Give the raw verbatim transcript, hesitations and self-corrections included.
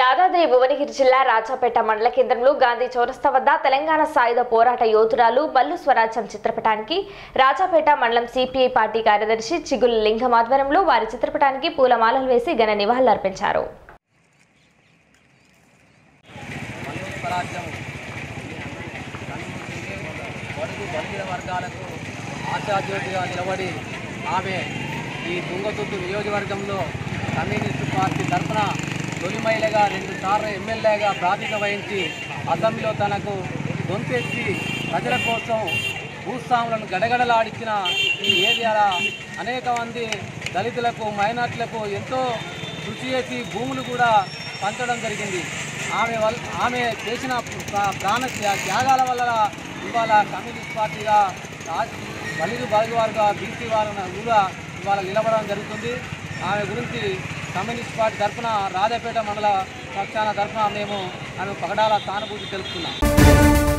యాదాద్రి భువనగిరి జిల్లా రాజాపేట మండల కేంద్రంలో గాంధీ చౌరస్తా వద్ద తెలంగాణ సాయుధ పోరాట యోధురాలు బల్లు స్వరాజ్యం చిత్రపటానికి రాజాపేట మండలం సిపిఐ పార్టీ కార్యదర్శి చిగుల లింగం ఆధ్వర్యంలో వారి చిత్రపటానికి పూలమాలలు వేసి ఘన నివాళులర్పించారు. నిలబడి ఆమె ఈ తుంగతుర్తి నియోజకవర్గంలో కమ్యూనిస్టు పార్టీ తరఫున తొలి మహిళగా రెండు సార్లు ఎమ్మెల్యేగా ప్రాతినిధ్యం వహించి అసెంబ్లీలో తనకు గొంతెత్తి ప్రజల కోసం భూస్వాములను గడగడలాడించిన ఈ ఏరియాలో అనేక మంది దళితులకు మైనార్టీలకు ఎంతో కృషి చేసి భూములు కూడా పంచడం జరిగింది. ఆమె వల్ల ఆమె చేసిన ప్రాణ త్యాగాల వల్ల ఇవాళ కమ్యూనిస్ట్ పార్టీగా దళిత బలగాలుగా బీసీ వారు కూడా ఇవాళ నిలబడడం జరుగుతుంది. ఆమె గురించి కమ్యూనిస్ట్ పార్టీ తరఫున రాజాపేట మండల పక్షాన తరఫున మేము ఆమె పగడాల సానుభూతి తెలుపుతున్నాం.